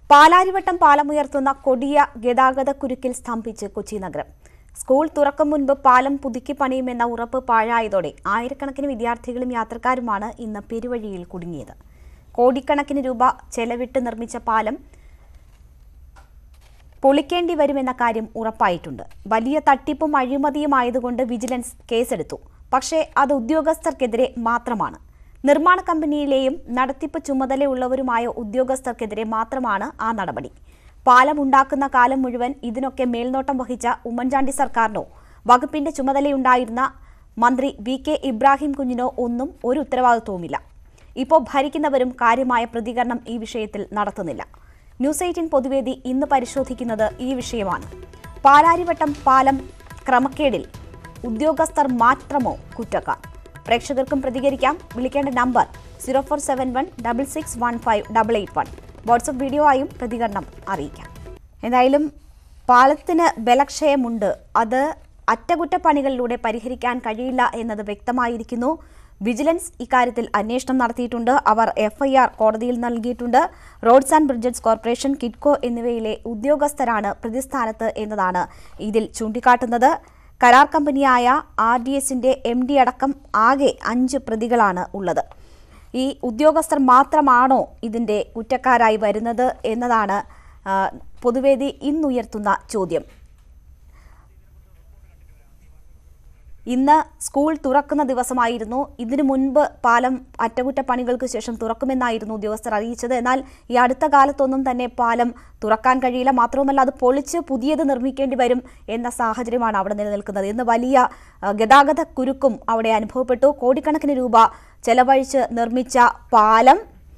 പാലാരിവട്ടം പാലമുയർത്തുന്ന കൊടിയ ഗതാഗതക്കുരുക്കിൽ സ്തംഭിച്ച് കൊച്ചി നഗരം. സ്കൂൾ തുറക്കും മുൻപ് പാലം പുതുക്കി പണിയുമെന്ന ഉറപ്പ് പാഴായതോടെ ആയിരക്കണക്കിന് വിദ്യാർത്ഥികളും യാത്രക്കാരുമാണ് ഇന്ന് പെരുവഴിയിൽ കുടുങ്ങിയത്. കോടിക്കണക്കിന് രൂപ ചെലവിട്ട് നിർമ്മിച്ച പാലം പൊളിക്കേണ്ടി വരുമെന്ന കാര്യം ഉറപ്പായിട്ടുണ്ട്. വലിയ തട്ടിപ്പും അഴിമതിയുമായതുകൊണ്ട് വിജിലൻസ് കേസെടുത്തു. പക്ഷേ അത് ഉദ്യോഗസ്ഥർക്കെതിരെ മാത്രമാണ്. നിർമ്മാണ കമ്പനിയിലെയും നടത്തിപ്പ് ചുമതലയുള്ളവരുമായ ഉദ്യോഗസ്ഥർക്കെതിരെ മാത്രമാണ് ആ നടപടി. പാലം ഉണ്ടാക്കുന്ന കാലം മുഴുവൻ ഇതിനൊക്കെ മേൽനോട്ടം വഹിച്ച ഉമ്മൻചാണ്ടി സർക്കാരിനോ വകുപ്പിന്റെ ചുമതലയുണ്ടായിരുന്ന മന്ത്രി വി.കെ. ഇബ്രാഹിം കുഞ്ഞിനോ ഒന്നും ഒരു ഉത്തരവാദിത്വവുമില്ല. ഇപ്പോൾ ഭരിക്കുന്നവരും കാര്യമായ പ്രതികരണം ഈ വിഷയത്തിൽ നടത്തുന്നില്ല. ന്യൂസ് 18 പൊതുവേദി ഇന്ന് പരിശോധിക്കുന്നത് ഈ വിഷയമാണ്. പാലാരിവട്ടം പാലം ക്രമക്കേടിൽ ഉദ്യോഗസ്ഥർ മാത്രമോ കുറ്റക്കാർ? പ്രേക്ഷകർക്കും പ്രതികരിക്കാം. വിളിക്കേണ്ട നമ്പർ 0471661581. വാട്സ്ആപ്പ് വീഡിയോ ആയും പ്രതികരണം അറിയിക്കാം. എന്തായാലും പാലത്തിന് ബലക്ഷയമുണ്ട്. അത് അറ്റകുറ്റപ്പണികളിലൂടെ പരിഹരിക്കാൻ കഴിയില്ല എന്നത് വ്യക്തമായിരിക്കുന്നു. വിജിലൻസ് ഇക്കാര്യത്തിൽ അന്വേഷണം നടത്തിയിട്ടുണ്ട്. അവർ FIR കോടതിയിൽ നൽകിയിട്ടുണ്ട്. Roads and bridges corporation, Kitco എന്നിവയിലെ ഉദ്യോഗസ്ഥരാണ് പ്രതിസ്ഥാനത്ത് എന്നതാണ് ഇതിൽ ചൂണ്ടിക്കാട്ടുന്നത്. കരാർ കമ്പനിയായ RDSന്റെ MD അടക്കം ആകെ 5 പ്രതികളാണ് ഉള്ളത്. ഈ ഉദ്യോഗസ്ഥർ മാത്രമാണോ ഇതിന്റെ കുറ്റക്കാരായി വരുന്നത് എന്നതാണ് പൊതുവേദി ഇന്നുയർത്തുന്ന ചോദ്യം. ഇന്ന് സ്കൂൾ തുറക്കുന്ന ദിവസമായിരുന്നു. ഇതിനു മുൻപ് പാലം അറ്റകുറ്റപ്പണികൾക്ക് ശേഷം തുറക്കുമെന്നായിരുന്നു ഉദ്യോഗസ്ഥർ അറിയിച്ചത്. എന്നാൽ ഈ അടുത്ത കാലത്തൊന്നും തന്നെ പാലം തുറക്കാൻ കഴിയില്ല. മാത്രവുമല്ല, അത് പൊളിച്ച് പുതിയത് നിർമ്മിക്കേണ്ടി വരും എന്ന സാഹചര്യമാണ് അവിടെ നിലനിൽക്കുന്നത്. ഇന്ന് വലിയ ഗതാഗത കുരുക്കും അവിടെ അനുഭവപ്പെട്ടു. കോടിക്കണക്കിന് രൂപ ചെലവഴിച്ച് നിർമ്മിച്ച പാലം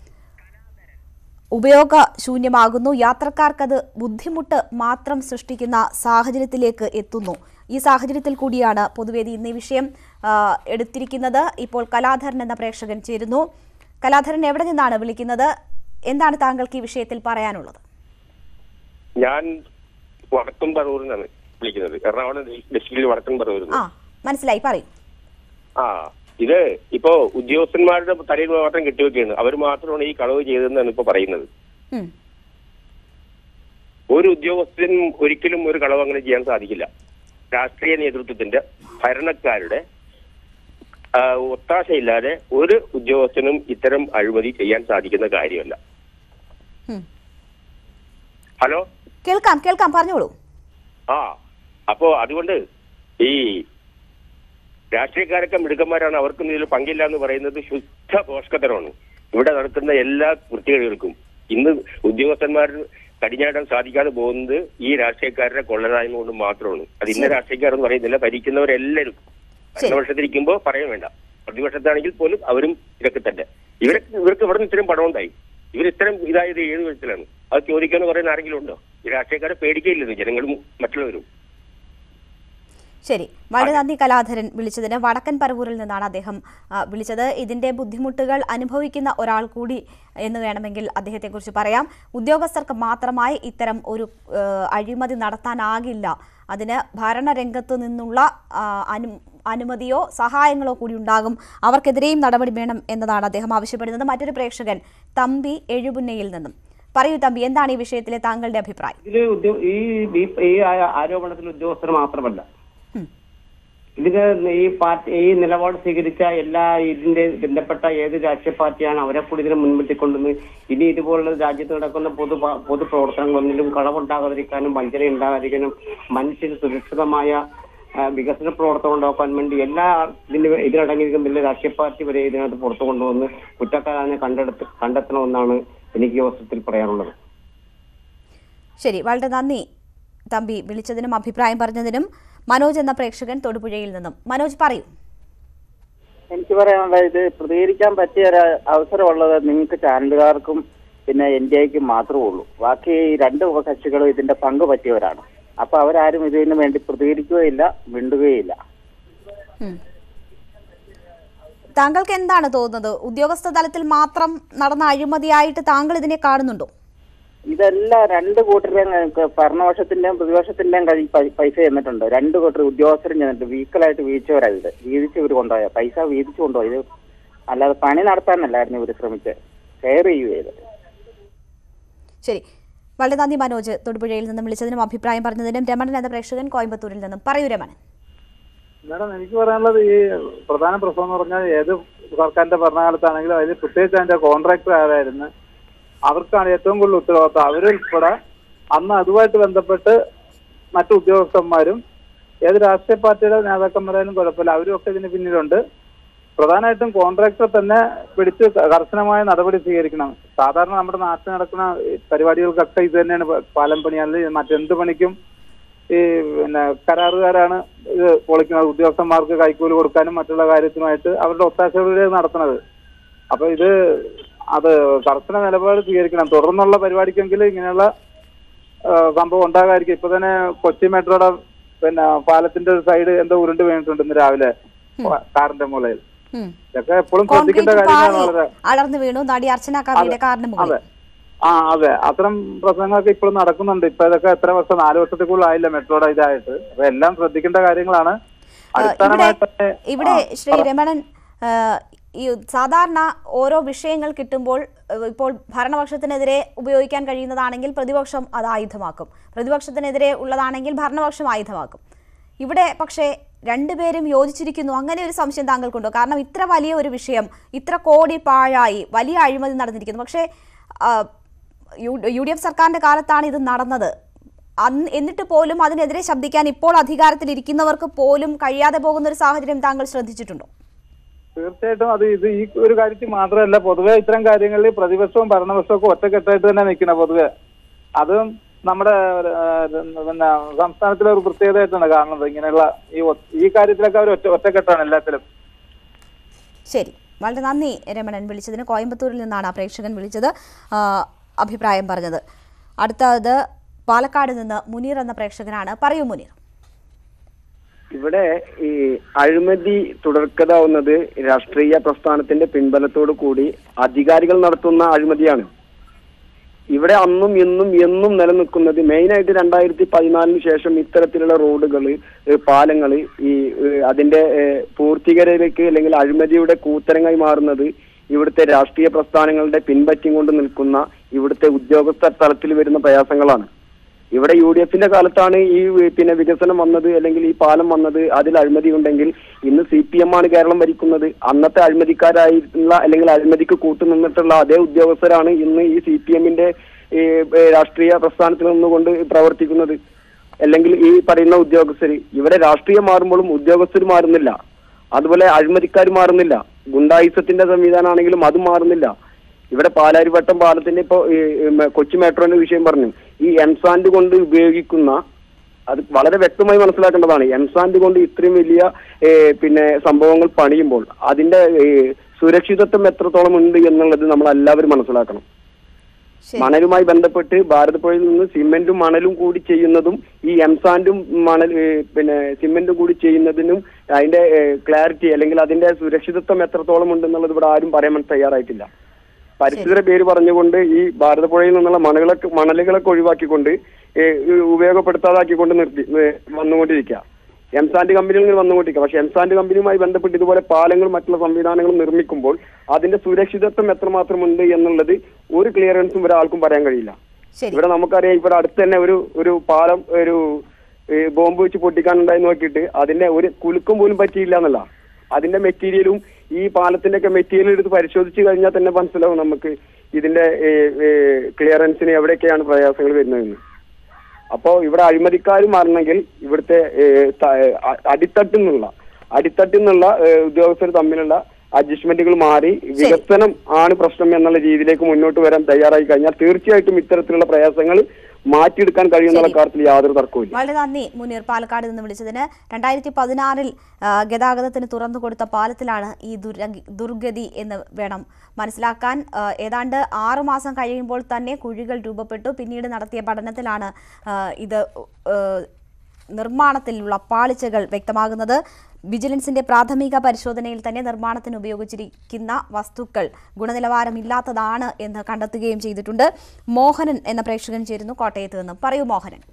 ഉപയോഗശൂന്യമാകുന്നു. യാത്രക്കാർക്കത് ബുദ്ധിമുട്ട് മാത്രം സൃഷ്ടിക്കുന്ന സാഹചര്യത്തിലേക്ക് എത്തുന്നു. ഈ സാഹചര്യത്തിൽ കൂടിയാണ് പൊതുവേദി ഇന്ന് ഈ വിഷയം എടുത്തിരിക്കുന്നത്. ഇപ്പോൾ കലാധരൻ എന്ന പ്രേക്ഷകൻ ചേരുന്നു. കലാധരൻ, എവിടെ നിന്നാണ് വിളിക്കുന്നത്? എന്താണ് താങ്കൾക്ക് ഈ വിഷയത്തിൽ പറയാനുള്ളത്? ഞാൻ വടക്കൻ പറവൂരിൽ നിന്നാണ് വിളിക്കുന്നത്. എറണാകുളം ഡിസ്ട്രിക്റ്റിൽ വടക്കൻ പറവൂരിൽ. മനസ്സിലായി, പറയും. ഇത് ഇപ്പോ ഉദ്യോഗസ്ഥന്മാരുടെ തലയിൽ മാത്രം കെട്ടിവെക്കുകയാണ്. അവർ മാത്രമാണ് ഈ കളവ് ചെയ്തതെന്നാണ് ഇപ്പൊ പറയുന്നത്. ഒരു ഉദ്യോഗസ്ഥനും ഒരിക്കലും ഒരു കളവ് അങ്ങനെ ചെയ്യാൻ സാധിക്കില്ല. രാഷ്ട്രീയ നേതൃത്വത്തിന്റെ, ഭരണക്കാരുടെ ഒത്താശയില്ലാതെ ഒരു ഉദ്യോഗസ്ഥനും ഇത്തരം അഴിമതി ചെയ്യാൻ സാധിക്കുന്ന കാര്യമല്ല. ഹലോ, കേൾക്കാം, പറഞ്ഞോളൂ. അപ്പോ അതുകൊണ്ട് ഈ രാഷ്ട്രീയക്കാരൊക്കെ മിടുക്കന്മാരാണ്, അവർക്കും ഇതിൽ പങ്കില്ല എന്ന് പറയുന്നത് ശുദ്ധ പോഷകത്തരമാണ്. ഇവിടെ നടക്കുന്ന എല്ലാ വൃത്തികേടുകൾക്കും ഇന്ന് ഉദ്യോഗസ്ഥന്മാർ കടിഞ്ഞാടാൻ സാധിക്കാതെ പോകുന്നത് ഈ രാഷ്ട്രീയക്കാരുടെ കൊള്ളരായ്മ കൊണ്ട് മാത്രമാണ്. അത് ഇന്ന രാഷ്ട്രീയക്കാരെന്ന് പറയുന്നില്ല, ഭരിക്കുന്നവരെല്ലാവരും. ഭരണപക്ഷത്തിരിക്കുമ്പോൾ പറയാൻ വേണ്ട, പ്രതിപക്ഷത്താണെങ്കിൽ പോലും അവരും ഇതൊക്കെ തന്നെ. ഇവർക്ക് ഇവിടെ നിന്ന് ഇത്രയും പണം ഉണ്ടായി, ഇവരിത്രയും ഇതായത് ഏത് വിധത്തിലാണ് അത് ചോദിക്കാന്ന് പറയുന്ന ആരെങ്കിലും ഉണ്ടോ? ഈ രാഷ്ട്രീയക്കാരെ പേടിക്കയില്ലെന്ന് ജനങ്ങളും മറ്റുള്ളവരും. ശരി, വളരെ നന്ദി കലാധരൻ വിളിച്ചതിന്. വടക്കൻ പറവൂരിൽ നിന്നാണ് അദ്ദേഹം വിളിച്ചത്. ഇതിന്റെ ബുദ്ധിമുട്ടുകൾ അനുഭവിക്കുന്ന ഒരാൾ കൂടി എന്ന് വേണമെങ്കിൽ അദ്ദേഹത്തെക്കുറിച്ച് പറയാം. ഉദ്യോഗസ്ഥർക്ക് മാത്രമായി ഇത്തരം ഒരു അഴിമതി നടത്താനാകില്ല. അതിന് ഭരണരംഗത്തു നിന്നുള്ള അനുമതിയോ സഹായങ്ങളോ കൂടി ഉണ്ടാകും. അവർക്കെതിരെയും നടപടി വേണം എന്നതാണ് അദ്ദേഹം ആവശ്യപ്പെടുന്നത്. മറ്റൊരു പ്രേക്ഷകൻ തമ്പി എഴുപുന്നയിൽ നിന്നും. പറയൂ തമ്പി, എന്താണ് ഈ വിഷയത്തിലെ താങ്കളുടെ അഭിപ്രായം? ഈ ആരോപണത്തിൽ ഉദ്യോഗസ്ഥർ മാത്രമല്ല, ഇതിന് ഈ നിലപാട് സ്വീകരിച്ച എല്ലാ ഇതിന്റെ ബന്ധപ്പെട്ട ഏത് രാഷ്ട്രീയ പാർട്ടിയാണ് അവരെ കൂടി ഇതിനെ മുൻനിർത്തിക്കൊണ്ടുവന്ന് ഇനി ഇതുപോലുള്ള രാജ്യത്ത് നടക്കുന്ന പൊതുപ്രവർത്തനങ്ങളൊന്നിലും കളവുണ്ടാകാതിരിക്കാനും വഞ്ചന ഉണ്ടാകാതിരിക്കാനും മനുഷ്യന് സുരക്ഷിതമായ വികസന പ്രവർത്തനം ഉണ്ടാക്കാൻ വേണ്ടി എല്ലാ ഇതിനടങ്ങിയിരിക്കുന്ന രാഷ്ട്രീയ പാർട്ടി വരെ ഇതിനകത്ത് പുറത്തു കൊണ്ടുവന്ന് കുറ്റക്കാരെ കണ്ടെത്തണമെന്നാണ് എനിക്ക് ഈ അവസരത്തിൽ പറയാനുള്ളത്. ശരി, വളരെ നന്ദി തമ്പി വിളിച്ചതിനും അഭിപ്രായം പറഞ്ഞതിനും. മനോജ് എന്ന പ്രേക്ഷകൻ തൊടുപുഴയിൽ നിന്നും. മനോജ്, പറയൂ. എനിക്ക് പറയാനുള്ളത്, ഇത് പ്രതികരിക്കാൻ പറ്റിയ ഒരു അവസരമുള്ളത് നിങ്ങൾക്ക് ചാനലുകാർക്കും പിന്നെ NDAയ്ക്കും മാത്രമേ ഉള്ളൂ. ബാക്കി 2 ഉപകക്ഷികളും ഇതിന്റെ പങ്ക് പറ്റിയവരാണ്. അപ്പൊ അവരാരും ഇതിനു വേണ്ടി പ്രതികരിക്കുകയില്ല, മിണ്ടുകയില്ല. താങ്കൾക്ക് എന്താണ് തോന്നുന്നത്? ഉദ്യോഗസ്ഥ തലത്തിൽ മാത്രം നടന്ന അഴിമതിയായിട്ട് താങ്കൾ ഇതിനെ കാണുന്നുണ്ടോ? ഇതെല്ലാം 2 കൂട്ടരുടെയും ഭരണപക്ഷത്തിന്റെയും പ്രതിപക്ഷത്തിന്റെയും പൈസ ചെന്നിട്ടുണ്ട്. 2 കൂട്ടർ ഉദ്യോഗസ്ഥരും ചെന്നിട്ട് വീക്കലായിട്ട് വീഴ്ചവരാണ്. ഇത് വീതിച്ച് ഇവർ കൊണ്ടുപോയ പൈസ വീതിച്ചു കൊണ്ടുപോയി. ഇത് അല്ലാതെ പണി നടത്താനല്ലായിരുന്നു ഇവർ ശ്രമിച്ച് ഷെയർ ചെയ്യുക. ശരി, വളരെ നന്ദി മനോജ്, തൊടുപുഴയിൽ നിന്നും വിളിച്ചതിനും അഭിപ്രായം പറഞ്ഞതിനും. രമണൻ എന്ന പ്രേക്ഷകൻ കോയമ്പത്തൂരിൽ നിന്നും. പറയൂ രമണൻ. മാഡം, എനിക്ക് പറയാനുള്ളത് ഈ പ്രധാന പ്രശ്നം എന്ന് പറഞ്ഞാൽ ഏത് സർക്കാരിന്റെ ഭരണകാലത്താണെങ്കിലും അതിൽ പ്രത്യേകിച്ച് അതിന്റെ കോൺട്രാക്ടർ ആരായിരുന്നു അവർക്കാണ് ഏറ്റവും കൂടുതൽ ഉത്തരവാദിത്വം. അവരുൾപ്പെടെ അന്ന് അതുമായിട്ട് ബന്ധപ്പെട്ട് മറ്റു ഉദ്യോഗസ്ഥന്മാരും ഏത് രാഷ്ട്രീയ പാർട്ടിയുടെ നേതാക്കന്മാരായാലും കുഴപ്പമില്ല, അവരും ഒക്കെ ഇതിന് പിന്നിലുണ്ട്. പ്രധാനമായിട്ടും കോൺട്രാക്ടർ തന്നെ പിടിച്ച് കർശനമായ നടപടി സ്വീകരിക്കണം. സാധാരണ നമ്മുടെ നാട്ടിൽ നടക്കുന്ന പരിപാടികൾക്കൊക്കെ ഇത് തന്നെയാണ് പാലം പണിയാണെങ്കിൽ മറ്റെന്ത് പണിക്കും ഈ കരാറുകാരാണ് ഇത് പൊളിക്കുന്നത്. ഉദ്യോഗസ്ഥന്മാർക്ക് കൈക്കൂലി കൊടുക്കാനും മറ്റുള്ള കാര്യത്തിനുമായിട്ട് അവരുടെ ഒത്താശകളിലൂടെ നടത്തുന്നത്. അപ്പൊ അത് കർശന നിലപാട് സ്വീകരിക്കണം. തുടർന്നുള്ള പരിപാടിക്കെങ്കിലും ഇങ്ങനെയുള്ള സംഭവം ഉണ്ടാകാതിരിക്കും. ഇപ്പൊ തന്നെ കൊച്ചി മെട്രോയുടെ പാലത്തിന്റെ ഒരു സൈഡ് എന്തോ ഉരുണ്ട് വീണിട്ടുണ്ട് ഇന്ന് രാവിലെ കാറിന്റെ മുകളിൽ. ഇതൊക്കെ എപ്പോഴും ശ്രദ്ധിക്കേണ്ട കാര്യങ്ങളാണ്. അളർന്നു വീണു നടി അർച്ചന കവിയുടെ കാറിന് മുകളിൽ. അതെ, അത്തരം പ്രശ്നങ്ങളൊക്കെ ഇപ്പോഴും നടക്കുന്നുണ്ട്. ഇപ്പൊ ഇതൊക്കെ എത്ര വർഷം, 4 വർഷത്തിൽ കൂടുതൽ ആയില്ല മെട്രോയുടെ ഇതായിട്ട്. അപ്പൊ എല്ലാം ശ്രദ്ധിക്കേണ്ട കാര്യങ്ങളാണ്. ഇവിടെ ശ്രീ രമണൻ, ഈ സാധാരണ ഓരോ വിഷയങ്ങൾ കിട്ടുമ്പോൾ ഇപ്പോൾ ഭരണപക്ഷത്തിനെതിരെ ഉപയോഗിക്കാൻ കഴിയുന്നതാണെങ്കിൽ പ്രതിപക്ഷം അത് ആയുധമാക്കും, പ്രതിപക്ഷത്തിനെതിരെ ഉള്ളതാണെങ്കിൽ ഭരണപക്ഷം ആയുധമാക്കും. ഇവിടെ പക്ഷേ രണ്ടുപേരും യോജിച്ചിരിക്കുന്നു. അങ്ങനെ ഒരു സംശയം താങ്കൾക്കുണ്ടോ? കാരണം ഇത്ര വലിയ ഒരു വിഷയം, ഇത്ര കോടി പാഴായി, വലിയ അഴിമതി നടന്നിരിക്കുന്നു. പക്ഷേ UDF സർക്കാരിന്റെ കാലത്താണ് ഇത് നടന്നത്. എന്നിട്ട് പോലും അതിനെതിരെ ശബ്ദിക്കാൻ ഇപ്പോൾ അധികാരത്തിലിരിക്കുന്നവർക്ക് പോലും കഴിയാതെ പോകുന്ന ഒരു സാഹചര്യം താങ്കൾ ശ്രദ്ധിച്ചിട്ടുണ്ടോ? തീർച്ചയായിട്ടും ഇത് ഈ ഒരു കാര്യത്തിൽ മാത്രമല്ല, പൊതുവെ ഇത്തരം കാര്യങ്ങളിൽ പ്രതിപക്ഷവും ഭരണപക്ഷവും ഒക്കെ ഒറ്റക്കെട്ടായിട്ട് തന്നെ നിൽക്കണം പൊതുവെ. അതും നമ്മുടെ സംസ്ഥാനത്തിലെ ഒരു പ്രത്യേകതയായിട്ടാണ് കാണുന്നത്. ഇങ്ങനെയുള്ള ഈ കാര്യത്തിലൊക്കെ അവർ ഒറ്റക്കെട്ടാണ് എല്ലാത്തിലും. ശരി, വളരെ നന്ദി രമണൻ. വിളിച്ചതിന് കോയമ്പത്തൂരിൽ നിന്നാണ് ആ പ്രേക്ഷകൻ വിളിച്ചത്, അഭിപ്രായം പറഞ്ഞത്. അടുത്തത് പാലക്കാട് നിന്ന് മുനീർ എന്ന പ്രേക്ഷകനാണ്. പറയൂ മുനീർ. ഇവിടെ ഈ അഴിമതി തുടർക്കഥാവുന്നത് രാഷ്ട്രീയ പ്രസ്ഥാനത്തിന്റെ പിൻബലത്തോടു കൂടി അധികാരികൾ നടത്തുന്ന അഴിമതിയാണ്. ഇവിടെ അന്നും ഇന്നും എന്നും നിലനിൽക്കുന്നത് മെയിനായിട്ട് 2014 ശേഷം ഇത്തരത്തിലുള്ള റോഡുകള്, പാലങ്ങള് ഈ അതിന്റെ പൂർത്തീകരയിലേക്ക് അല്ലെങ്കിൽ അഴിമതിയുടെ കൂത്തരങ്ങായി മാറുന്നത് ഇവിടുത്തെ രാഷ്ട്രീയ പ്രസ്ഥാനങ്ങളുടെ പിൻപറ്റും കൊണ്ട് നിൽക്കുന്ന ഇവിടുത്തെ ഉദ്യോഗസ്ഥ തലത്തിൽ വരുന്ന പ്രയാസങ്ങളാണ്. ഇവിടെ UDFന്റെ കാലത്താണ് ഈ വികസനം വന്നത് അല്ലെങ്കിൽ ഈ പാലം വന്നത്. അതിൽ അഴിമതി ഉണ്ടെങ്കിൽ ഇന്ന് CPM ആണ് കേരളം ഭരിക്കുന്നത്. അന്നത്തെ അഴിമതിക്കാരായിട്ടുള്ള അല്ലെങ്കിൽ അഴിമതിക്ക് കൂട്ടുനിന്നിട്ടുള്ള അതേ ഉദ്യോഗസ്ഥരാണ് ഇന്ന് ഈ CPMന്റെ രാഷ്ട്രീയ പ്രസ്ഥാനത്തിൽ നിന്നുകൊണ്ട് പ്രവർത്തിക്കുന്നത്. അല്ലെങ്കിൽ ഈ പറയുന്ന ഉദ്യോഗസ്ഥർ, ഇവിടെ രാഷ്ട്രീയം മാറുമ്പോഴും ഉദ്യോഗസ്ഥർ മാറുന്നില്ല, അതുപോലെ അഴിമതിക്കാർ മാറുന്നില്ല. ഗുണ്ടായുസത്തിന്റെ സംവിധാനമാണെങ്കിലും അതും മാറുന്നില്ല. ഇവിടെ പാലാരിവട്ടം പാലത്തിന്റെ ഇപ്പൊ കൊച്ചി മെട്രോന്റെ വിഷയം പറഞ്ഞു. ഈ എംസാൻഡ് കൊണ്ട് ഉപയോഗിക്കുന്ന, അത് വളരെ വ്യക്തമായി മനസ്സിലാക്കേണ്ടതാണ്, എംസാൻഡ് കൊണ്ട് ഇത്രയും വലിയ സംഭവങ്ങൾ പണിയുമ്പോൾ അതിന്റെ സുരക്ഷിതത്വം എത്രത്തോളം ഉണ്ട് എന്നുള്ളത് നമ്മൾ എല്ലാവരും മനസ്സിലാക്കണം. മണലുമായി ബന്ധപ്പെട്ട് ഭാരതപ്പുഴയിൽ നിന്ന് സിമെന്റും മണലും കൂടി ചെയ്യുന്നതും ഈ എംസാൻഡും സിമെന്റും കൂടി ചെയ്യുന്നതിനും അതിന്റെ ക്ലാരിറ്റി അല്ലെങ്കിൽ അതിന്റെ സുരക്ഷിതത്വം എത്രത്തോളം ഉണ്ടെന്നുള്ളത് ഇവിടെ ആരും പറയാൻ തയ്യാറായിട്ടില്ല. പരിസ്ഥിതിയുടെ പേര് പറഞ്ഞുകൊണ്ട് ഈ ഭാരതപ്പുഴയിൽ നിന്നുള്ള മണലുകളൊക്കെ ഒഴിവാക്കിക്കൊണ്ട് ഉപയോഗപ്പെടുത്താതാക്കിക്കൊണ്ട് വന്നുകൊണ്ടിരിക്കുക. എംസാൻഡ് കമ്പനിയിൽ നിന്ന് വന്നുകൊണ്ടിരിക്കുക. പക്ഷെ എംസാൻഡ് കമ്പനിയുമായി ബന്ധപ്പെട്ട് ഇതുപോലെ പാലങ്ങളും മറ്റുള്ള സംവിധാനങ്ങളും നിർമ്മിക്കുമ്പോൾ അതിന്റെ സുരക്ഷിതത്വം എത്രമാത്രമുണ്ട് എന്നുള്ളത് ഒരു ക്ലിയറൻസും ഒരാൾക്കും പറയാൻ കഴിയില്ല. ഇവിടെ നമുക്കറിയാം, ഇവിടെ അടുത്ത് തന്നെ ഒരു പാലം ബോംബ് വെച്ച് പൊട്ടിക്കാനുണ്ടായി നോക്കിയിട്ട് അതിന്റെ ഒരു കുലുക്കം പോലും പറ്റിയില്ല എന്നല്ല. അതിന്റെ മെറ്റീരിയലും ഈ പാലത്തിന്റെ ഒക്കെ മെറ്റീരിയൽ എടുത്ത് പരിശോധിച്ച് കഴിഞ്ഞാൽ തന്നെ മനസ്സിലാവും നമുക്ക് ഇതിന്റെ ക്ലിയറൻസിന് എവിടെയൊക്കെയാണ് പ്രയാസങ്ങൾ വരുന്നതെന്ന്. അപ്പോൾ ഇവിടെ അഴിമതിക്കാർ മാറണമെങ്കിൽ ഇവിടുത്തെ അടിത്തട്ടിൽ നിന്നുള്ള ഉദ്യോഗസ്ഥർ തമ്മിലുള്ള അഡ്ജസ്റ്റ്മെന്റുകൾ മാറി വികസനം ആണ് പ്രശ്നം എന്നുള്ള രീതിയിലേക്ക് മുന്നോട്ട് വരാൻ തയ്യാറായി കഴിഞ്ഞാൽ തീർച്ചയായിട്ടും ഇത്തരത്തിലുള്ള പ്രയാസങ്ങൾ മാറ്റിയെടുക്കാൻ കഴിയുന്ന കാര്യത്തിൽ യാതൊരു തർക്കവും. വളരെ നന്ദി മുനീർ, പാലക്കാട് നിന്ന് വിളിച്ചതിന്. 2016 ഗതാഗതത്തിന് തുറന്നു കൊടുത്ത പാലത്തിലാണ് ഈ ദുർഗതി എന്ന് വേണം മനസ്സിലാക്കാൻ. ഏതാണ്ട് 6 മാസം കഴിയുമ്പോൾ തന്നെ കുഴികൾ രൂപപ്പെട്ടു. പിന്നീട് നടത്തിയ പഠനത്തിലാണ് ഇത് നിർമ്മാണത്തിലുള്ള പാളിച്ചകൾ വ്യക്തമാകുന്നത്. വിജിലൻസിന്റെ പ്രാഥമിക പരിശോധനയിൽ തന്നെ നിർമ്മാണത്തിന് ഉപയോഗിച്ചിരിക്കുന്ന വസ്തുക്കൾ ഗുണനിലവാരമില്ലാത്തതാണ് എന്ന് കണ്ടെത്തുകയും ചെയ്തിട്ടുണ്ട്. മോഹനൻ എന്ന പ്രേക്ഷകൻ ചേരുന്നു കോട്ടയത്ത് നിന്നും. പറയൂ മോഹനൻ.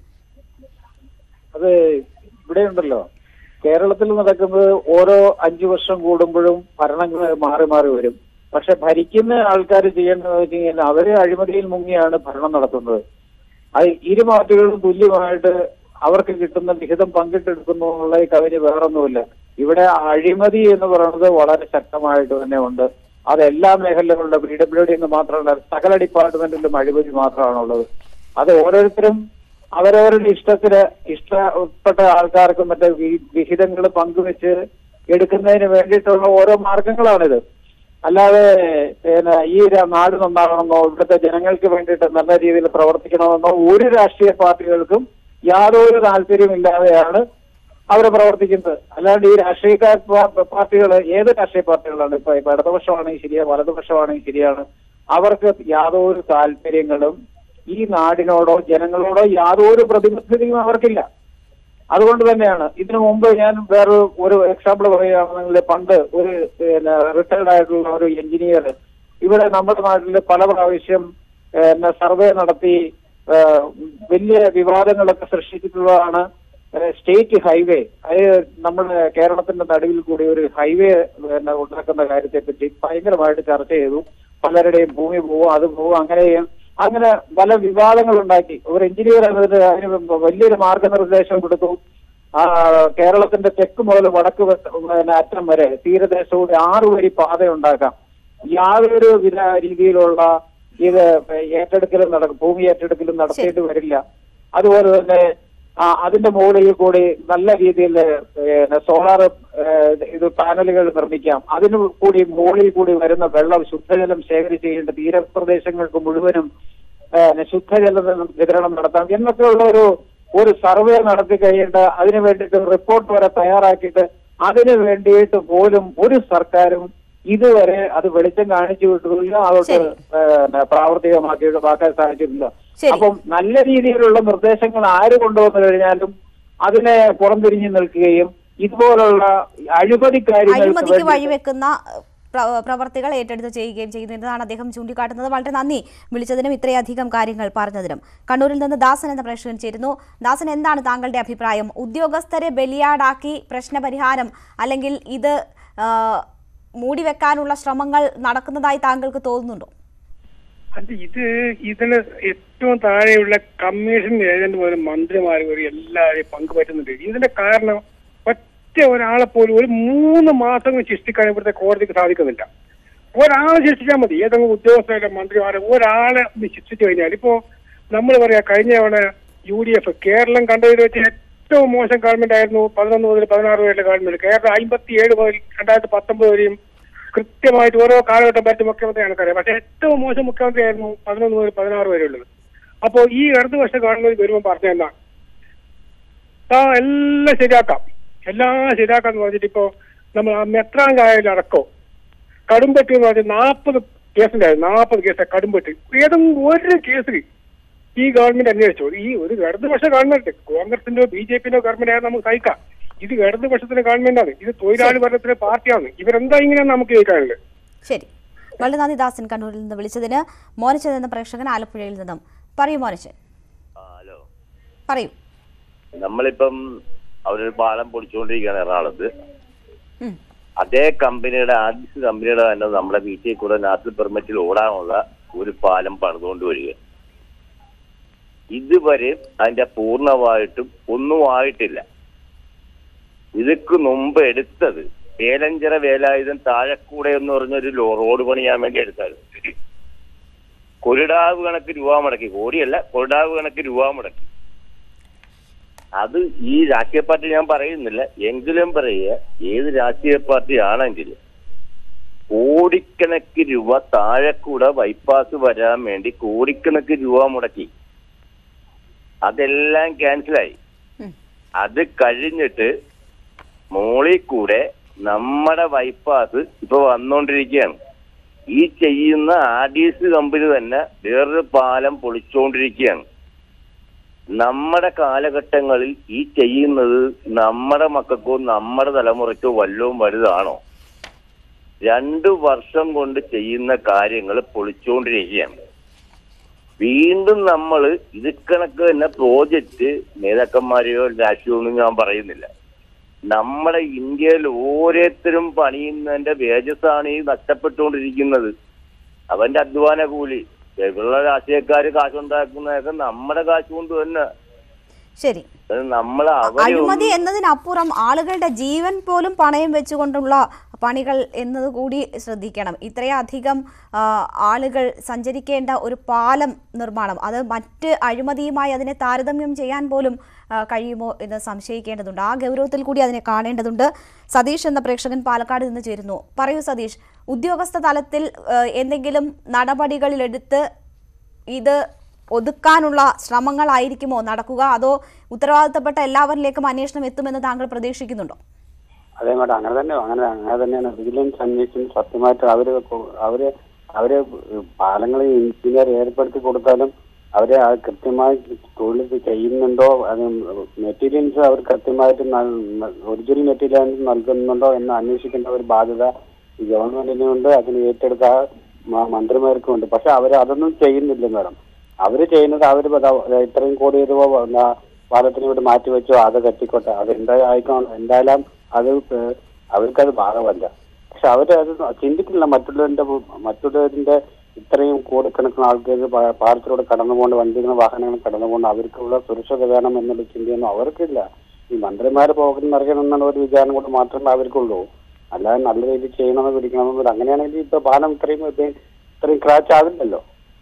അത് ഇവിടെയുണ്ടല്ലോ, കേരളത്തിൽ നടക്കുന്നത് ഓരോ 5 വർഷം കൂടുമ്പോഴും ഭരണങ്ങൾ മാറി മാറി വരും. പക്ഷെ ഭരിക്കുന്ന ആൾക്കാർ ചെയ്യേണ്ടത് വെച്ച് കഴിഞ്ഞാൽ അവര് അഴിമതിയിൽ മുങ്ങിയാണ് ഭരണം നടത്തുന്നത്. അത് ഇരു പാർട്ടികളും തുല്യമായിട്ട് അവർക്ക് കിട്ടുന്ന വിഹിതം പങ്കിട്ടെടുക്കുന്നു എന്നുള്ള കവിന് വേറൊന്നുമില്ല. ഇവിടെ അഴിമതി എന്ന് പറയുന്നത് വളരെ ശക്തമായിട്ട് തന്നെ ഉണ്ട്. അത് എല്ലാ മേഖലകളിലും PWD എന്ന് മാത്രമല്ല, സകല ഡിപ്പാർട്ട്മെന്റിലും അഴിമതി മാത്രമാണുള്ളത്. അത് ഓരോരുത്തരും അവരവരുടെ ഇഷ്ടപ്പെട്ട ആൾക്കാർക്ക് മറ്റേ വിഹിതങ്ങൾ പങ്കുവെച്ച് എടുക്കുന്നതിന് വേണ്ടിയിട്ടുള്ള ഓരോ മാർഗങ്ങളാണിത്. അല്ലാതെ ഈ നാട് നന്നാകണമെന്നോ ഇവിടുത്തെ ജനങ്ങൾക്ക് വേണ്ടിയിട്ട് നല്ല രീതിയിൽ പ്രവർത്തിക്കണമെന്നോ ഒരു രാഷ്ട്രീയ പാർട്ടികൾക്കും യാതൊരു താല്പര്യമില്ലാതെയാണ് അവർ പ്രവർത്തിക്കുന്നത്. അല്ലാണ്ട് ഈ പാർട്ടികൾ ഏത് രാഷ്ട്രീയ പാർട്ടികളാണ്, ഇപ്പൊ ഇടതുപക്ഷമാണെങ്കിൽ ശരിയാണ്, വലതുപക്ഷമാണെങ്കിൽ ശരിയാണ്, അവർക്ക് യാതൊരു താല്പര്യങ്ങളും ഈ നാടിനോടോ ജനങ്ങളോടോ യാതൊരു പ്രതിബദ്ധതയും അവർക്കില്ല. അതുകൊണ്ട് തന്നെയാണ് ഇതിനു മുമ്പ് ഞാൻ ഒരു എക്സാമ്പിൾ പറയുകയാണെന്നുണ്ടെങ്കിൽ, പണ്ട് ഒരു റിട്ടയർഡ് ആയിട്ടുള്ള ഒരു എഞ്ചിനീയർ ഇവിടെ നമ്മുടെ നാട്ടിൽ പല പ്രാവശ്യം സർവേ നടത്തി വലിയ വിവാദങ്ങളൊക്കെ സൃഷ്ടിച്ചിട്ടുള്ളതാണ് സ്റ്റേറ്റ് ഹൈവേ. അത് നമ്മുടെ കേരളത്തിന്റെ നടുവിൽ കൂടി ഒരു ഹൈവേ ഉണ്ടാക്കുന്ന കാര്യത്തെ പറ്റി ഭയങ്കരമായിട്ട് ചർച്ച ചെയ്തു. പലരുടെയും ഭൂമി പോവും, അത് പോവും, അങ്ങനെ പല വിവാദങ്ങൾ ഉണ്ടാക്കി. ഒരു എഞ്ചിനീയർ അതിന് വലിയൊരു മാർഗനിർദ്ദേശം കൊടുത്തു. കേരളത്തിന്റെ തെക്ക് മുതൽ വടക്ക് അറ്റം വരെ തീരദേശവും 6 വരി പാത ഉണ്ടാക്കാം. യാതൊരു രീതിയിലുള്ള ഇത് ഏറ്റെടുക്കലും ഭൂമി ഏറ്റെടുക്കലും നടത്തേണ്ടി വരില്ല. അതുപോലെ തന്നെ അതിന്റെ മുകളിൽ കൂടി നല്ല രീതിയിൽ സോളാർ പാനലുകൾ നിർമ്മിക്കാം. അതിനു കൂടി മുകളിൽ കൂടി വരുന്ന വെള്ളം ശുദ്ധജലം ശേഖരിച്ച് ചെയ്യേണ്ട തീരപ്രദേശങ്ങൾക്ക് മുഴുവനും ശുദ്ധജല വിതരണം നടത്താം എന്നൊക്കെയുള്ള ഒരു സർവേ നടത്തി കഴിയേണ്ട, അതിനു വേണ്ടിയിട്ട് റിപ്പോർട്ട് വരെ തയ്യാറാക്കിയിട്ട് അതിനു വേണ്ടിയിട്ട് പോലും ഒരു സർക്കാരും ഇതുവരെ അത് വെളിച്ചം കാണിച്ചു വിട്ടില്ല, അതോട്ട് പ്രാവർത്തികമാക്കാൻ സാധിച്ചിട്ടില്ല. അപ്പം നല്ല രീതിയിലുള്ള നിർദ്ദേശങ്ങൾ ആര് കൊണ്ടുവന്നു കഴിഞ്ഞാലും അതിനെ പുറംതിരിഞ്ഞു നിൽക്കുകയും ഇതുപോലുള്ള അഴിമതിക്ക് വഴിവെക്കുന്ന പ്രവർത്തികൾ ഏറ്റെടുത്ത് ചെയ്യുകയും ചെയ്യുന്നതാണ് അദ്ദേഹം ചൂണ്ടിക്കാട്ടുന്നത്. വളരെ നന്ദി വിളിച്ചതിനും ഇത്രയധികം കാര്യങ്ങൾ പറഞ്ഞതിനും. കണ്ണൂരിൽ നിന്ന് ദാസൻ എന്ന പ്രേക്ഷകൻ ചേരുന്നു. ദാസൻ, എന്താണ് താങ്കളുടെ അഭിപ്രായം? ഉദ്യോഗസ്ഥരെ ബലിയാടാക്കി പ്രശ്നപരിഹാരം അല്ലെങ്കിൽ ഇത് മൂടിവെക്കാനുള്ള ശ്രമങ്ങൾ നടക്കുന്നതായി താങ്കൾക്ക് തോന്നുന്നുണ്ടോ? ഇതിന് ഏറ്റവും താഴെയുള്ള കമ്മീഷൻ ഏജന്റ് പോലും മന്ത്രിമാർ വരെ എല്ലാവരെയും പങ്കുപറ്റുന്നുണ്ട്. ഇതിന്റെ കാരണം ഒറ്റ ഒരാളെ പോലും ഒരു 3 മാസം ശിക്ഷിക്കാൻ ഇവിടുത്തെ കോടതിക്ക് സാധിക്കുന്നില്ല. ഒരാളെ ശിക്ഷിച്ചാൽ മതി. ഏതെങ്കിലും ഉദ്യോഗസ്ഥരുടെ മന്ത്രിമാരെ ഒരാളെ ശിക്ഷിച്ചു കഴിഞ്ഞാൽ, ഇപ്പോ നമ്മൾ പറയാ കഴിഞ്ഞ തവണ UDF കേരളം കണ്ടതിൽ വെച്ച് ഏറ്റവും മോശം ഗവൺമെന്റ് ആയിരുന്നു 11 മുതൽ 16 വരെയുള്ള ഗവൺമെന്റ്. കേരളം 57 മുതൽ 2019 വരെയും കൃത്യമായിട്ട് ഓരോ കാലഘട്ടം പറ്റി മുഖ്യമന്ത്രി നമുക്കറിയാം. പക്ഷെ ഏറ്റവും മോശം മുഖ്യമന്ത്രി ആയിരുന്നു 11 മുതൽ 16 വരെയുള്ളത്. അപ്പോൾ ഈ ഇടതുപക്ഷ ഗവൺമെന്റ് വരുമ്പോൾ പറഞ്ഞാൽ എല്ലാം ശരിയാക്കാന്ന് പറഞ്ഞിട്ട് ഇപ്പോ നമ്മൾ മെത്രാങ്കായാലും അടക്കോ കടുംപെട്ടി എന്ന് പറഞ്ഞാൽ 40 കേസുണ്ടായിരുന്നു. 40 കേസ് കടുംപെട്ടി. ഏതെങ്കിലും ഒരു കേസിൽ ഈ ഗവൺമെന്റ് അന്വേഷിച്ചു. ഈ ഒരു ഇടതുപക്ഷ ഗവൺമെന്റ്, കോൺഗ്രസിന്റെയോ BJPന്റെയോ ഗവൺമെന്റ് ആയാലും നമുക്ക് സഹിക്കാം. ഇത് ഇടതുപക്ഷത്തിന്റെ ഗവൺമെന്റാണ്, ഇത് തൊഴിലാളി വർഗത്തിന്റെ പാർട്ടിയാണ്. ഇവരെന്താ ഇങ്ങനെയാണ് നമുക്ക് കേൾക്കാനുള്ളത്. ശരി, വളരെ നന്ദി ദാസൻ കണ്ണൂരിൽ നിന്ന് വിളിച്ചതിന്. മോനിച്ചൻ എന്ന പ്രേക്ഷകൻ ആലപ്പുഴയിൽ നിന്നും. പറയൂ മോനിച്ചൻ. ഹലോ, പറയൂ. നമ്മളിപ്പം അവരൊരു പാലം പൊളിച്ചുകൊണ്ടിരിക്കുകയാണ് എറണാകുളത്ത്. അതേ കമ്പനിയുടെ ആദ്യ കമ്പനിയുടെ തന്നെ നമ്മുടെ വീട്ടിൽ കൂടെ നാഷണൽ പെർമിറ്റിൽ ഓടാനുള്ള ഒരു പാലം പണിതുകൊണ്ട് വരിക. ഇതുവരെ അതിന്റെ പൂർണ്ണമായിട്ടും ഒന്നും ആയിട്ടില്ല. ഇതൊക്കെ മുമ്പ് എടുത്തത് വേലഞ്ചിറ വേലായുധൻ താഴെക്കൂടെ എന്ന് പറഞ്ഞൊരു റോഡ് പണിയാൻ വേണ്ടി എടുത്തായിരുന്നു. കൊരിടാവ് കണക്ക് രൂപ മുടക്കി, കോടിയല്ല കൊരിടാവ് കണക്ക് രൂപ മുടക്കി. അത് ഈ രാഷ്ട്രീയ പാർട്ടി ഞാൻ പറയുന്നില്ല, എങ്കിലും പറയുക, ഏത് രാഷ്ട്രീയ പാർട്ടി ആണെങ്കിലും കോടിക്കണക്ക് രൂപ താഴെക്കൂടെ ബൈപ്പാസ് വരാൻ വേണ്ടി കോടിക്കണക്ക് രൂപ മുടക്കി. അതെല്ലാം ക്യാൻസലായി. അത് കഴിഞ്ഞിട്ട് മോളിൽ കൂടെ നമ്മുടെ ബൈപ്പാസ് ഇപ്പൊ വന്നുകൊണ്ടിരിക്കുകയാണ്. ഈ ചെയ്യുന്ന RDC കമ്പനി തന്നെ വേറൊരു പാലം പൊളിച്ചുകൊണ്ടിരിക്കുകയാണ്. നമ്മുടെ കാലഘട്ടങ്ങളിൽ ഈ ചെയ്യുന്നത് നമ്മുടെ മക്കൾക്കോ നമ്മുടെ തലമുറയ്ക്കോ വല്ലതും വലുതാണോ? 2 വർഷം കൊണ്ട് ചെയ്യുന്ന കാര്യങ്ങൾ പൊളിച്ചുകൊണ്ടിരിക്കുകയാണ്. വീണ്ടും നമ്മൾ ഇത് കണക്ക് തന്നെ പ്രോജക്റ്റ് നേതാക്കന്മാരെയോ രാഷ്ട്രീയമൊന്നും ഞാൻ പറയുന്നില്ല. നമ്മുടെ ഇന്ത്യയിൽ ഓരോരുത്തരും പണിയുന്നതിന്റെ വേജസാണ് ഈ നഷ്ടപ്പെട്ടുകൊണ്ടിരിക്കുന്നത്. അവന്റെ അധ്വാന കൂലി ഇവിടെയുള്ള രാഷ്ട്രീയക്കാര് കാശുണ്ടാക്കുന്നതൊക്കെ നമ്മുടെ കാശ് കൊണ്ട് തന്നെ. ശരി, നമ്മൾ അഴിമതി എന്നതിനപ്പുറം ആളുകളുടെ ജീവൻ പോലും പണയം വെച്ചുകൊണ്ടുള്ള പണികൾ എന്നതുകൂടി ശ്രദ്ധിക്കണം. ഇത്രയധികം ആളുകൾ സഞ്ചരിക്കേണ്ട ഒരു പാലം നിർമ്മാണം, അത് മറ്റ് അഴിമതിയുമായി അതിനെ താരതമ്യം ചെയ്യാൻ പോലും കഴിയുമോ എന്ന് സംശയിക്കേണ്ടതുണ്ട്. ആ ഗൗരവത്തിൽ കൂടി അതിനെ കാണേണ്ടതുണ്ട്. സതീഷ് എന്ന പ്രേക്ഷകൻ പാലക്കാട് നിന്ന് ചേരുന്നു. പറയൂ സതീഷ്, ഉദ്യോഗസ്ഥ തലത്തിൽ എന്തെങ്കിലും നടപടികളിലെടുത്ത് ഇത് ഒതുക്കാനുള്ള ശ്രമങ്ങളായിരിക്കുമോ നടക്കുക, അതോ ഉത്തരവാദിത്തപ്പെട്ട എല്ലാവരിലേക്കും അന്വേഷണം എത്തുമെന്ന് താങ്കൾ പ്രതീക്ഷിക്കുന്നുണ്ടോ? അതെ മേഡം, അങ്ങനെ തന്നെയാണ്. വിജിലൻസ് അന്വേഷണം സത്യമായിട്ട് അവര് പാലങ്ങൾ എഞ്ചിനീയർ ഏർപ്പെടുത്തി കൊടുത്താലും അവരെ കൃത്യമായി തൊഴിൽ ചെയ്യുന്നുണ്ടോ, അത് മെറ്റീരിയൽസ് അവർ കൃത്യമായിട്ട് ഒറിജിനൽ മെറ്റീരിയൽ നൽകുന്നുണ്ടോ എന്ന് അന്വേഷിക്കേണ്ട ഒരു ബാധ്യത ഈ ഗവൺമെന്റിനുണ്ട്, അതിന് ഏറ്റെടുത്ത മന്ത്രിമാർക്കുമുണ്ട്. പക്ഷെ അവർ അതൊന്നും ചെയ്യുന്നില്ല മേഡം. അവര് ചെയ്യുന്നത് ഇത്രയും കോടി രൂപ പാലത്തിന് വേണ്ടി മാറ്റിവെച്ചോ, അത് കെട്ടിക്കോട്ടെ, അത് എന്തായാലും അത് അവർക്കത് ഭാഗമല്ല. പക്ഷെ അവരത് ചിന്തിക്കുന്നില്ല. മറ്റുള്ളവരിന്റെ ഇത്രയും കോടിക്കണക്കിന് ആൾക്കാർ പാലത്തിലൂടെ കടന്നുപോകേണ്ട വണ്ടികളും വാഹനങ്ങളും കടന്നുപോകേണ്ട അവർക്കുള്ള സുരക്ഷത വേണം എന്നുള്ള ചിന്തയൊന്നും അവർക്കില്ല. ഈ മന്ത്രിമാര് പോകുന്നറിയണം എന്നുള്ള ഒരു വിചാരം കൊണ്ട് മാത്രമേ അവർക്കുള്ളൂ. അല്ലാതെ നല്ല രീതിയിൽ ചെയ്യണമെന്ന് പിടിക്കണമെന്നില്ല. അങ്ങനെയാണെങ്കിൽ ഇപ്പൊ പാലം ഇത്രയും ക്രാച്ച് ആവില്ലല്ലോ.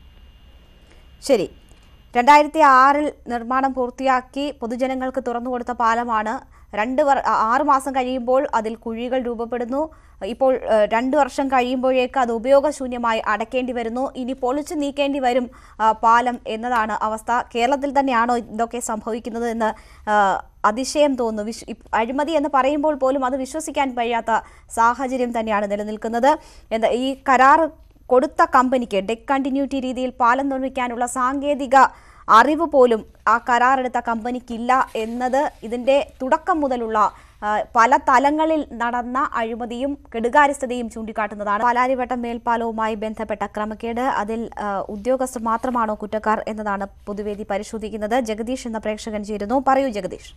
ശരി, 2006 നിർമ്മാണം പൂർത്തിയാക്കി പൊതുജനങ്ങൾക്ക് തുറന്നുകൊടുത്ത പാലമാണ്. 6 മാസം കഴിയുമ്പോൾ അതിൽ കുഴികൾ രൂപപ്പെടുന്നു. ഇപ്പോൾ 2 വർഷം കഴിയുമ്പോഴേക്ക് അത് ഉപയോഗശൂന്യമായി അടയ്ക്കേണ്ടി വരുന്നു. ഇനി പൊളിച്ചു നീക്കേണ്ടി വരും പാലം എന്നതാണ് അവസ്ഥ. കേരളത്തിൽ തന്നെയാണോ ഇതൊക്കെ സംഭവിക്കുന്നത് എന്ന് അതിശയം തോന്നുന്നു. അഴിമതി എന്ന് പറയുമ്പോൾ പോലും അത് വിശ്വസിക്കാൻ കഴിയാത്ത സാഹചര്യം തന്നെയാണ് നിലനിൽക്കുന്നത്. ഈ കരാർ കൊടുത്ത കമ്പനിക്ക് ഡെക് കണ്ടിന്യൂറ്റി രീതിയിൽ പാലം നിർമ്മിക്കാനുള്ള സാങ്കേതിക അറിവ് പോലും ആ കരാറെടുത്ത കമ്പനിക്കില്ല എന്നത് ഇതിൻ്റെ തുടക്കം മുതലുള്ള പല തലങ്ങളിൽ നടന്ന അഴിമതിയും കെടുകാര്യസ്ഥതയും ചൂണ്ടിക്കാട്ടുന്നതാണ്. പാലാരിവട്ടം മേൽപ്പാലവുമായി ബന്ധപ്പെട്ട ക്രമക്കേട്, അതിൽ ഉദ്യോഗസ്ഥർ മാത്രമാണോ കുറ്റക്കാർ എന്നതാണ് പൊതുവേദി പരിശോധിക്കുന്നത്. ജഗദീഷ് എന്ന പ്രേക്ഷകൻ ചേരുന്നു. പറയൂ ജഗദീഷ്.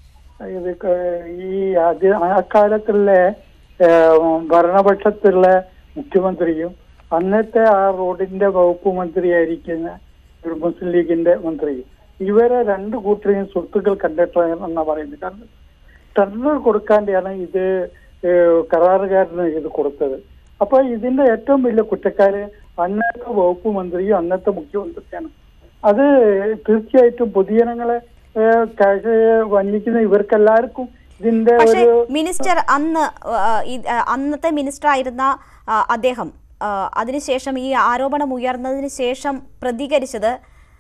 ഈ അക്കാലത്തുള്ള ഭരണപക്ഷത്തുള്ള മുഖ്യമന്ത്രിയും അന്നത്തെ ആ റോഡിന്റെ വകുപ്പ് മന്ത്രിയായിരിക്കുന്ന ഒരു മുസ്ലിം ലീഗിന്റെ മന്ത്രി, ഇവരെ 2 കൂട്ടരെയും സ്വത്തുക്കൾ കണ്ടെത്തണമെന്നാ പറയുന്നത്. കാരണം ടെൻഡർ കൊടുക്കാണ്ടാണ് ഇത് കരാറുകാരന് ഇത് കൊടുത്തത്. അപ്പൊ ഇതിന്റെ ഏറ്റവും വലിയ കുറ്റക്കാര് അന്നത്തെ വകുപ്പ് മന്ത്രിയും അന്നത്തെ മുഖ്യമന്ത്രിയാണ്. അത് തീർച്ചയായിട്ടും പൊതുജനങ്ങളെ വഞ്ചിക്കുന്ന ഇവർക്കെല്ലാവർക്കും ഇതിന്റെ ഒരു മിനിസ്റ്റർ അന്നത്തെ മിനിസ്റ്റർ ആയിരുന്ന അദ്ദേഹം അതിനുശേഷം ഈ ആരോപണം ഉയർന്നതിന് ശേഷം പ്രതികരിച്ചത്,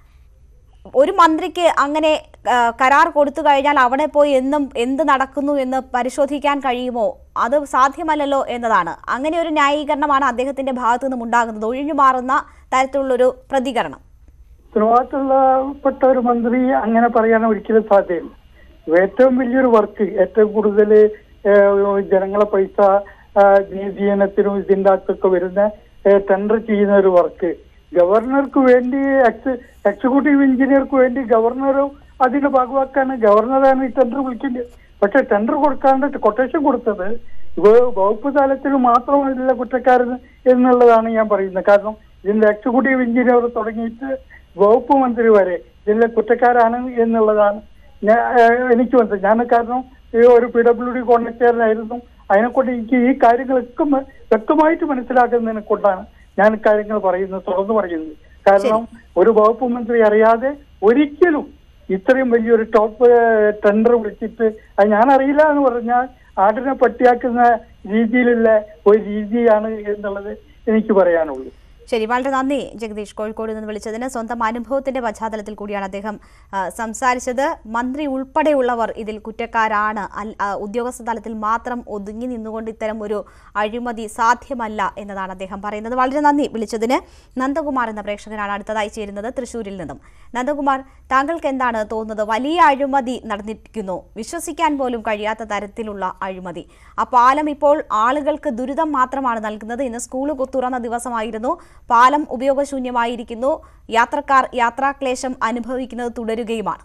ഒരു മന്ത്രിക്ക് അങ്ങനെ കരാർ കൊടുത്തു കഴിഞ്ഞാൽ അവിടെ പോയി എന്ത് നടക്കുന്നു എന്ന് പരിശോധിക്കാൻ കഴിയുമോ, അത് സാധ്യമല്ലല്ലോ എന്നതാണ്. അങ്ങനെ ഒരു ന്യായീകരണമാണ് അദ്ദേഹത്തിന്റെ ഭാഗത്തു നിന്നും ഉണ്ടാകുന്നത്, ഒഴിഞ്ഞു മാറുന്ന തരത്തിലുള്ളൊരു പ്രതികരണം. ഉത്തരവാദിത്തപ്പെട്ട ഒരു മന്ത്രി അങ്ങനെ പറയാൻ ഒരിക്കലും സാധ്യമല്ല. ഏറ്റവും വലിയൊരു വർക്ക്, ഏറ്റവും കൂടുതൽ ജനങ്ങളെ പൈസ നിയമത്തിനും ഇതിൻ്റെ അകത്തൊക്കെ വരുന്ന ടെൻഡർ ചെയ്യുന്ന ഒരു വർക്ക് ഗവർണർക്ക് വേണ്ടി, എക്സിക്യൂട്ടീവ് എഞ്ചിനീയർക്ക് വേണ്ടി ഗവർണറും അതിന്റെ ഭാഗമാക്കാണ്. ഗവർണറാണ് ഈ ടെൻഡർ വിളിക്കേണ്ടത്. പക്ഷെ ടെൻഡർ കൊടുക്കാണ്ട് കൊട്ടേഷൻ കൊടുത്തത് വകുപ്പ് തലത്തിൽ മാത്രമല്ല കുറ്റക്കാരൻ എന്നുള്ളതാണ് ഞാൻ പറയുന്നത്. കാരണം ഇതിന്റെ എക്സിക്യൂട്ടീവ് എഞ്ചിനീയർ തുടങ്ങിയിട്ട് വകുപ്പ് മന്ത്രി വരെ ഇതിലെ കുറ്റക്കാരാണ് എന്നുള്ളതാണ് എനിക്ക് മനസ്സിലായി. ഞാൻ കാരണം ഒരു PWD കോൺട്രാക്ടറായിരുന്നു. അതിനെക്കൊണ്ട് എനിക്ക് ഈ കാര്യങ്ങളൊക്കെ വ്യക്തമായിട്ട് മനസ്സിലാക്കുന്നതിനെ കൊണ്ടാണ് ഞാൻ കാര്യങ്ങൾ പറയുന്നത്, തുറന്നു പറയുന്നത്. കാരണം ഒരു വകുപ്പ് മന്ത്രി അറിയാതെ ഒരിക്കലും ഇത്രയും വലിയൊരു ടോപ്പ് ടെൻഡർ വിളിച്ചിട്ട് അത് ഞാൻ അറിയില്ല എന്ന് പറഞ്ഞാൽ ആടിനെ പട്ടിയാക്കുന്ന രീതിയിലുള്ള ഒരു രീതിയാണ് എന്നുള്ളത് എനിക്ക് പറയാനുള്ളൂ. ശരി, വളരെ നന്ദി ജഗദീഷ്, കോഴിക്കോട് നിന്ന് വിളിച്ചതിന്. സ്വന്തം അനുഭവത്തിന്റെ പശ്ചാത്തലത്തിൽ കൂടിയാണ് അദ്ദേഹം സംസാരിച്ചത്. മന്ത്രി ഉൾപ്പെടെയുള്ളവർ ഇതിൽ കുറ്റക്കാരാണ്, ഉദ്യോഗസ്ഥ തലത്തിൽ മാത്രം ഒതുങ്ങി നിന്നുകൊണ്ട് ഇത്തരം ഒരു അഴിമതി സാധ്യമല്ല എന്നതാണ് അദ്ദേഹം പറയുന്നത്. വളരെ നന്ദി വിളിച്ചതിന്. നന്ദകുമാർ എന്ന പ്രേക്ഷകനാണ് അടുത്തതായി ചേരുന്നത് തൃശ്ശൂരിൽ നിന്നും. നന്ദകുമാർ, താങ്കൾക്ക് എന്താണ് തോന്നുന്നത്? വലിയ അഴിമതി നടന്നിരിക്കുന്നു, വിശ്വസിക്കാൻ പോലും കഴിയാത്ത തരത്തിലുള്ള അഴിമതി. ആ പാലം ഇപ്പോൾ ആളുകൾക്ക് ദുരിതം മാത്രമാണ് നൽകുന്നത്. ഇന്ന് സ്കൂൾ തുറന്ന ദിവസമായിരുന്നു, പാലം ഉപയോഗശൂന്യമായിരിക്കുന്നു, യാത്രക്കാർ യാത്രാക്ലേശം അനുഭവിക്കുന്നത് തുടരുകയുമാണ്.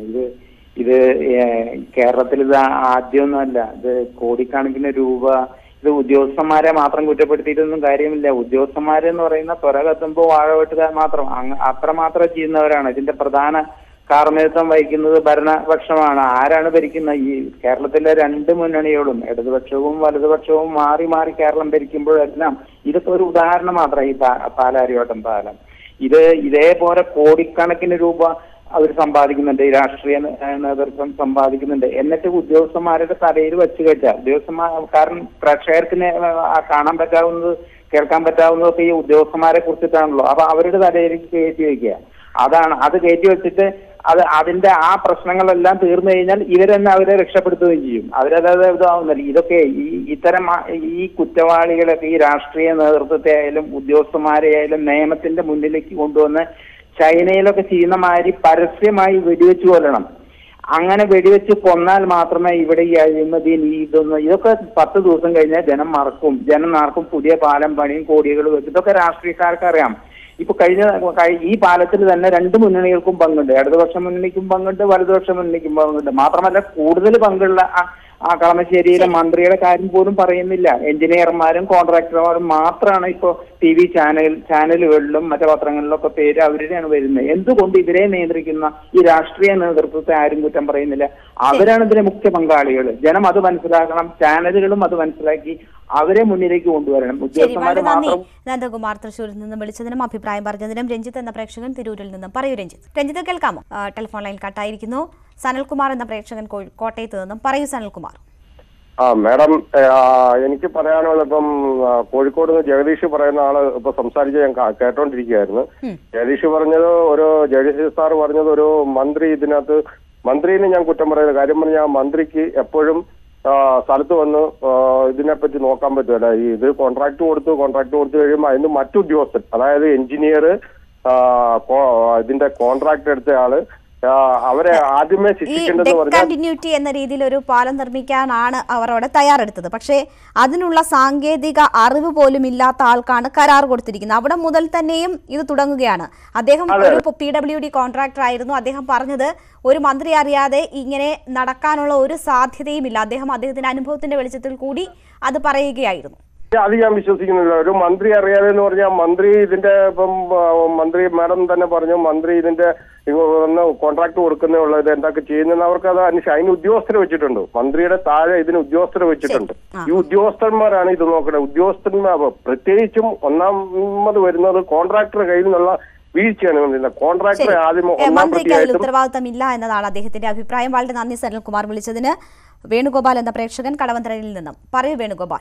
ഇത് കേരളത്തിൽ ഇത് ആദ്യമൊന്നുമല്ല. ഇത് കോടിക്കണക്കിന് രൂപ ഇത് ഉദ്യോഗസ്ഥന്മാരെ മാത്രം കുറ്റപ്പെടുത്തിയിട്ടൊന്നും കാര്യമില്ല. ഉദ്യോഗസ്ഥന്മാരെന്ന് പറയുന്ന ത്വര കത്തുമ്പോൾ വാഴ വെട്ടുക മാത്രം അത്രമാത്രം ചെയ്യുന്നവരാണ്. ഇതിന്റെ പ്രധാന കാർമ്മികത്വം വഹിക്കുന്നത് ഭരണപക്ഷമാണ്. ആരാണ് ഭരിക്കുന്നത്? ഈ കേരളത്തിലെ രണ്ട് മുന്നണികളും ഇടതുപക്ഷവും വലതുപക്ഷവും മാറി മാറി കേരളം ഭരിക്കുമ്പോഴെല്ലാം ഇതൊക്കെ ഒരു ഉദാഹരണം മാത്രം. ഈ പാലാരിവട്ടം പാലം ഇതേപോലെ കോടിക്കണക്കിന് രൂപ അവർ സമ്പാദിക്കുന്നുണ്ട്, ഈ രാഷ്ട്രീയ നേതൃത്വം സമ്പാദിക്കുന്നുണ്ട്. എന്നിട്ട് ഉദ്യോഗസ്ഥന്മാരുടെ തലയിൽ വെച്ച് കയറ്റുക. ഉദ്യോഗസ്ഥന്മാർ കാരണം പ്രേക്ഷകർക്ക് കാണാൻ പറ്റാവുന്നത് കേൾക്കാൻ പറ്റാവുന്നതൊക്കെ ഈ ഉദ്യോഗസ്ഥന്മാരെ കുറിച്ചിട്ടാണല്ലോ. അപ്പൊ അവരുടെ തലയിലേക്ക് കയറ്റി വയ്ക്കുക. അത് കയറ്റി വെച്ചിട്ട് അതിന്റെ ആ പ്രശ്നങ്ങളെല്ലാം തീർന്നു കഴിഞ്ഞാൽ ഇവരെന്നെ അവരെ രക്ഷപ്പെടുത്തുകയും ചെയ്യും. അവരത് ഇതാവുന്നില്ല. ഇതൊക്കെ ഇത്തരം ഈ കുറ്റവാളികളൊക്കെ ഈ രാഷ്ട്രീയ നേതൃത്വത്തെ ആയാലും ഉദ്യോഗസ്ഥന്മാരെ ആയാലും നിയമത്തിന്റെ മുന്നിലേക്ക് കൊണ്ടുവന്ന് ചൈനയിലൊക്കെ ചെയ്യുന്ന മാതിരി പരസ്യമായി വെടിവെച്ച് കൊല്ലണം. അങ്ങനെ വെടിവെച്ച് കൊന്നാൽ മാത്രമേ ഇവിടെ ഈ അഴിമതി ഇതൊക്കെ 10 ദിവസം കഴിഞ്ഞാൽ ജനം നാർക്കും. പുതിയ പാലം പണിയും കോടികൾ വെച്ച് ഇതൊക്കെ രാഷ്ട്രീയക്കാർക്ക് അറിയാം. ഇപ്പൊ ഈ പാലത്തിൽ തന്നെ 2 മുന്നണികൾക്കും പങ്കുണ്ട്. ഇടതുപക്ഷ മുന്നണിക്കും പങ്കുണ്ട്, വലതുപക്ഷ മുന്നണിക്കും പങ്കുണ്ട്. മാത്രമല്ല കൂടുതൽ പങ്കുള്ള ആ കളമശ്ശേരിയിലെ മന്ത്രിയുടെ കാര്യം പോലും പറയുന്നില്ല. എഞ്ചിനീയർമാരും കോൺട്രാക്ടർമാരും മാത്രമാണ് ഇപ്പോ TV ചാനലുകളിലും മറ്റു പത്രങ്ങളിലൊക്കെ പേര് അവരുടെയാണ് വരുന്നത്. എന്തുകൊണ്ട് ഇവരെ നിയന്ത്രിക്കുന്ന ഈ രാഷ്ട്രീയ നേതൃത്വത്തെ ആരും കുറ്റം പറയുന്നില്ല? അവരാണ് ഇതിലെ മുഖ്യ പങ്കാളികൾ. ജനം അത് മനസ്സിലാക്കണം. ചാനലുകളും അത് മനസ്സിലാക്കി അവരെ മുന്നിലേക്ക് കൊണ്ടുവരണം. ഉദ്യോഗസ്ഥന്മാരെ മാത്രം. നന്ദകുമാർ തൃശ്ശൂരിൽ നിന്നും വിളിച്ചതിനും അഭിപ്രായം പറഞ്ഞതിനും രഞ്ജിത്ത് എന്ന പ്രേക്ഷകൻ തിരൂരിൽ നിന്നും. പറയൂ രഞ്ജിത്ത് കേൾക്കാമോ? Telephone line കട്ടായിരിക്കുന്നു. സനൽകുമാർ എന്ന പ്രേക്ഷകൻ കോട്ടയത്ത് നിന്നും. പറയൂ സനൽകുമാർ. മാഡം, എനിക്ക് പറയാനുള്ളത് ഇപ്പം കോഴിക്കോട് നിന്ന് ജഗദീഷ് പറയുന്ന ആള് ഇപ്പൊ സംസാരിച്ച് ഞാൻ കേട്ടോണ്ടിരിക്കുകയായിരുന്നു. ജഗദീഷ് സാർ പറഞ്ഞത് ഒരു മന്ത്രി മന്ത്രിനെ ഞാൻ കുറ്റം പറയുന്നത് കാര്യം പറഞ്ഞാൽ മന്ത്രിക്ക് എപ്പോഴും സ്ഥലത്ത് വന്ന് ഇതിനെപ്പറ്റി നോക്കാൻ പറ്റുമല്ല. ഇത് കോൺട്രാക്ട് കൊടുത്തു കഴിയുമ്പോൾ അതിന് മറ്റു ഉദ്യോഗസ്ഥൻ, അതായത് എഞ്ചിനീയർ, ഇതിന്റെ കോൺട്രാക്ട് എടുത്ത ആള്, അവരെ ആദ്യമേ ശിക്ഷിക്കേണ്ടത് കണ്ടിന്യൂറ്റി എന്ന രീതിയിൽ ഒരു പാലം നിർമ്മിക്കാനാണ് അവർ അവിടെ തയ്യാറെടുത്തത്. പക്ഷേ അതിനുള്ള സാങ്കേതിക അറിവ് പോലും ഇല്ലാത്ത ആൾക്കാണ് കരാർ കൊടുത്തിരിക്കുന്നത്. അവിടെ മുതൽ തന്നെയും ഇത് തുടങ്ങുകയാണ്. അദ്ദേഹം ഒരു PWD കോൺട്രാക്ടർ ആയിരുന്നു. അദ്ദേഹം പറഞ്ഞത് ഒരു മന്ത്രി അറിയാതെ ഇങ്ങനെ നടക്കാനുള്ള ഒരു സാധ്യതയുമില്ല. അദ്ദേഹത്തിന്റെ അനുഭവത്തിന്റെ വെളിച്ചത്തിൽ കൂടി അത് പറയുകയായിരുന്നു. അത് ഞാൻ വിശ്വസിക്കുന്നില്ല. ഒരു മന്ത്രി അറിയാതെ എന്ന് പറഞ്ഞാൽ മന്ത്രി ഇതിന്റെ ഇപ്പം മന്ത്രി മാഡം തന്നെ പറഞ്ഞു മന്ത്രി ഇതിന്റെ കോൺട്രാക്ട് കൊടുക്കുന്നേ ഉള്ളൂ. ഇത് എന്തൊക്കെ ചെയ്യുന്നതെന്ന് അവർക്ക് അത് അതിന് ഉദ്യോഗസ്ഥരെ വെച്ചിട്ടുണ്ട്. മന്ത്രിയുടെ താഴെ ഇതിന് ഉദ്യോഗസ്ഥരെ വെച്ചിട്ടുണ്ട്. ഈ ഉദ്യോഗസ്ഥന്മാരാണ് ഇത് നോക്കുന്നത്. ഉദ്യോഗസ്ഥന്മാർ പ്രത്യേകിച്ചും ഒന്നാമത് വരുന്നത് കോൺട്രാക്ടറുടെ കയ്യിൽ നിന്നുള്ള വീഴ്ചയാണ്. കോൺട്രാക്ടറെ ആദ്യം ഉത്തരവാദിത്തമില്ല എന്നതാണ് അദ്ദേഹത്തിന്റെ അഭിപ്രായം. വളരെ നന്ദി സനൽകുമാർ വിളിച്ചതിന്. വേണുഗോപാൽ എന്ന പ്രേക്ഷകൻ കടവന്ത്രയിൽ നിന്നും. പറയൂ വേണുഗോപാൽ.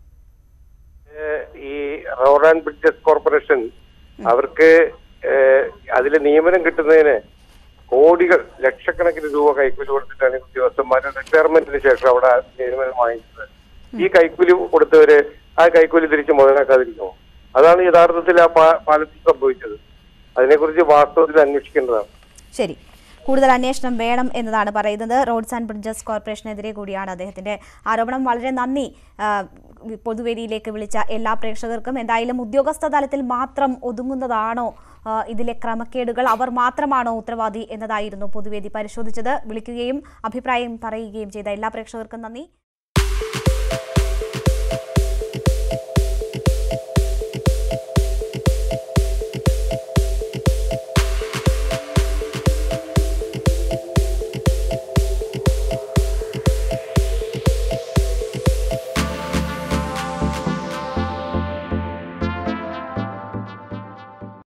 ഈ റോഡ് ആൻഡ് ബ്രിഡ്ജസ് കോർപ്പറേഷൻ അവർക്ക് അതിലെ നിയമനം കിട്ടുന്നതിന് കോടികൾ ലക്ഷക്കണക്കിന് രൂപ കൈക്കൂലി കൊടുത്തിട്ടാണ് ഉദ്യോഗസ്ഥന്മാരുടെ റിട്ടയർമെന്റിന് ശേഷം അവിടെ നിയമനം വാങ്ങിക്കുന്നത്. ഈ കൈക്കൂലി കൊടുത്തവര് ആ കൈക്കൂലി തിരിച്ച് മുതലാക്കാതിരിക്കുമോ? അതാണ് യഥാർത്ഥത്തിൽ ആ പാലത്തിൽ സംഭവിച്ചത്. അതിനെക്കുറിച്ച് വാസ്തവത്തിൽ അന്വേഷിക്കേണ്ടതാണ്. ശരി, കൂടുതൽ അന്വേഷണം വേണം എന്നതാണ് പറയുന്നത്. റോഡ്സ് ആൻഡ് ബ്രിഡ്ജസ് കോർപ്പറേഷനെതിരെ കൂടിയാണ് അദ്ദേഹത്തിന്റെ ആരോപണം. വളരെ നന്ദി പൊതുവേദിയിലേക്ക് വിളിച്ച എല്ലാ പ്രേക്ഷകർക്കും. എന്തായാലും ഉദ്യോഗസ്ഥ തലത്തിൽ മാത്രം ഒതുങ്ങുന്നതാണോ ഇതിലെ ക്രമക്കേടുകൾ? അവർ മാത്രമാണോ ഉത്തരവാദി എന്നതായിരുന്നു പൊതുവേദി പരിശോധിച്ചത്. വിളിക്കുകയും അഭിപ്രായം പറയുകയും ചെയ്ത എല്ലാ പ്രേക്ഷകർക്കും നന്ദി.